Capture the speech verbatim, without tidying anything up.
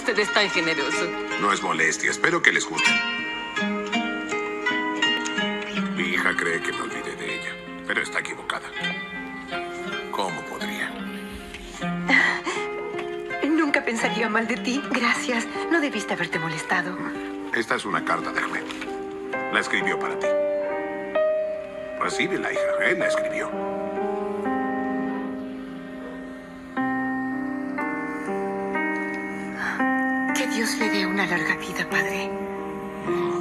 Usted es tan generoso. No es molestia, espero que les gusten. Mi hija cree que me olvidé de ella, pero está equivocada. ¿Cómo podría? Nunca pensaría mal de ti. Gracias. No debiste haberte molestado. Esta es una carta de Ahmed. La escribió para ti. Recíbela, hija. Él la escribió. Que Dios le dé una larga vida, padre.